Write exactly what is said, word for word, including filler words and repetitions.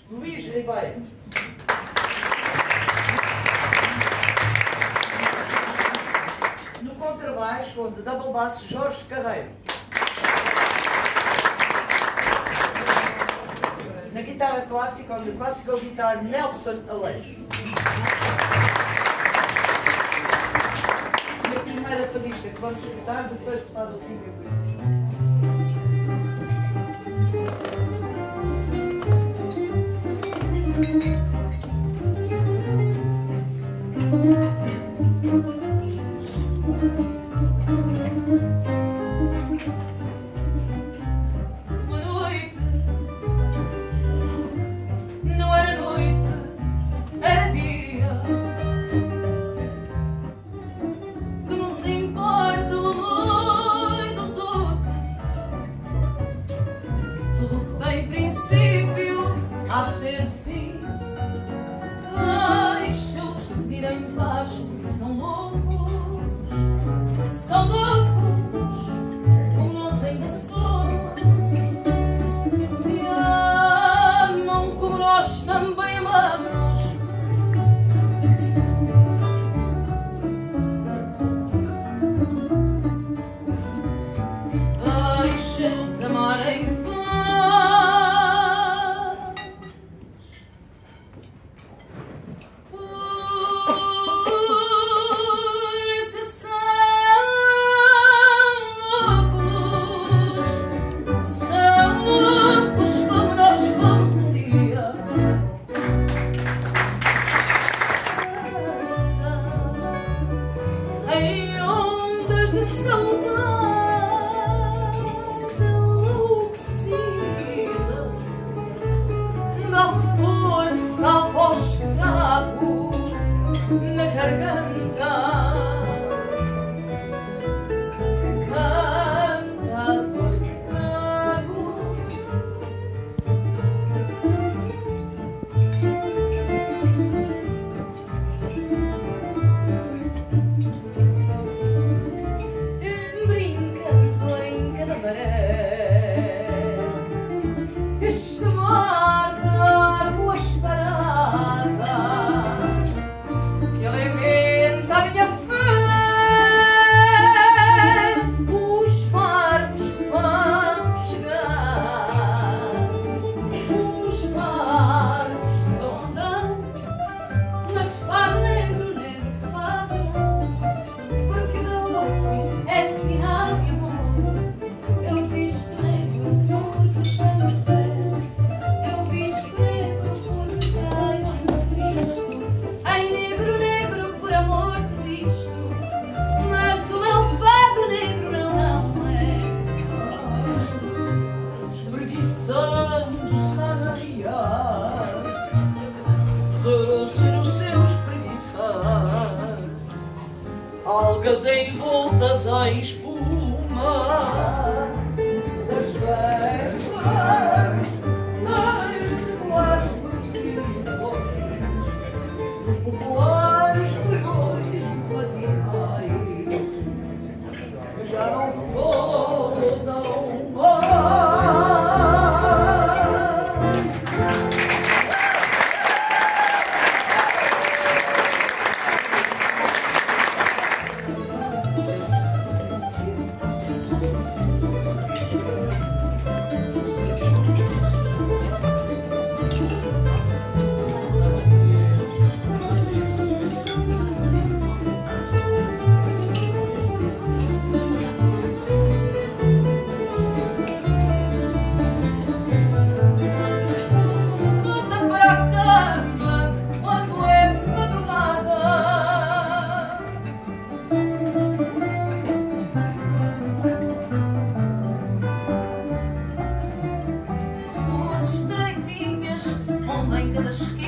Luís Ribeiro. No contrabaixo, onde double bass, Jorge Carreiro. Na guitarra clássica, onde classical guitar, Nelson Aleixo. E a primeira solista que vamos escutar, depois se faz o cinco. Algas envoltas à espuma das festas, nas populares procissões, dos populares pregões matinais, que já não voltam mais. Em cada esquina